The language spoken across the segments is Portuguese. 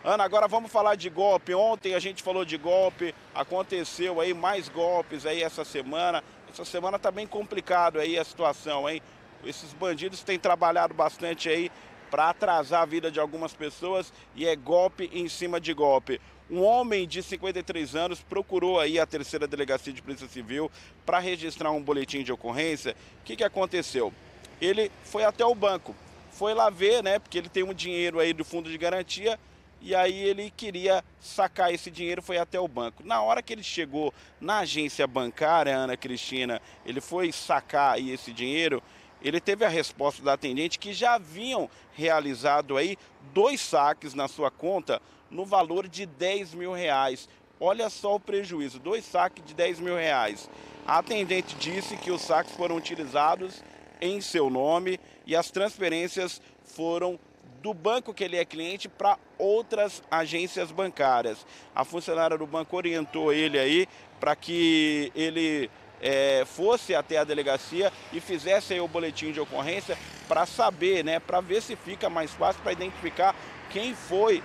Ana, agora vamos falar de golpe. Ontem a gente falou de golpe, aconteceu aí mais golpes aí essa semana. Essa semana tá bem complicado aí a situação, hein? Esses bandidos têm trabalhado bastante aí para atrasar a vida de algumas pessoas e é golpe em cima de golpe. Um homem de 53 anos procurou aí a terceira delegacia de Polícia Civil para registrar um boletim de ocorrência. O que aconteceu? Ele foi até o banco, foi lá ver, né, porque ele tem um dinheiro aí do fundo de garantia. E aí ele queria sacar esse dinheiro, foi até o banco. Na hora que ele chegou na agência bancária, Ana Cristina, ele foi sacar aí esse dinheiro, ele teve a resposta da atendente que já haviam realizado aí 2 saques na sua conta no valor de R$ 10.000. Olha só o prejuízo, 2 saques de R$ 10.000. A atendente disse que os saques foram utilizados em seu nome e as transferências foram do banco que ele é cliente para outras agências bancárias. A funcionária do banco orientou ele aí para que ele fosse até a delegacia e fizesse aí o boletim de ocorrência para saber, né, para ver se fica mais fácil para identificar quem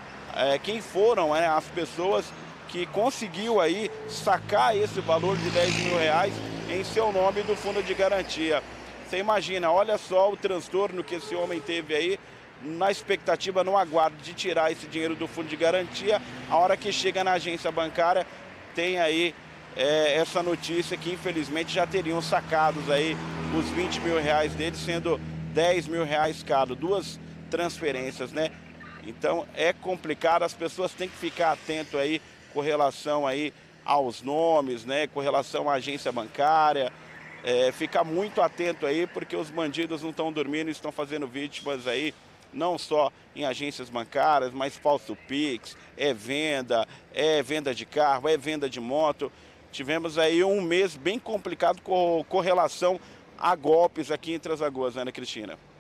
foram, né, as pessoas que conseguiu aí sacar esse valor de R$ 10.000 em seu nome do fundo de garantia. Você imagina, olha só o transtorno que esse homem teve aí, na expectativa, no aguardo de tirar esse dinheiro do fundo de garantia. A hora que chega na agência bancária, tem aí essa notícia que infelizmente já teriam sacados aí os R$ 20.000 dele, sendo R$ 10.000 cada, 2 transferências, né? Então é complicado, as pessoas têm que ficar atento aí com relação aí aos nomes, né? Com relação à agência bancária. Ficar muito atento aí, porque os bandidos não estão dormindo, estão fazendo vítimas aí, não só em agências bancárias, mas falso Pix, é venda de carro, é venda de moto. Tivemos aí um mês bem complicado com relação a golpes aqui em Três Lagoas, Ana Cristina.